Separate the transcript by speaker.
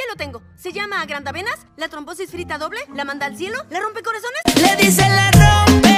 Speaker 1: lo tengo. Se llama agrandavenas, la trombosis frita doble, la manda al cielo, la rompecorazones.
Speaker 2: Le dice la rompe.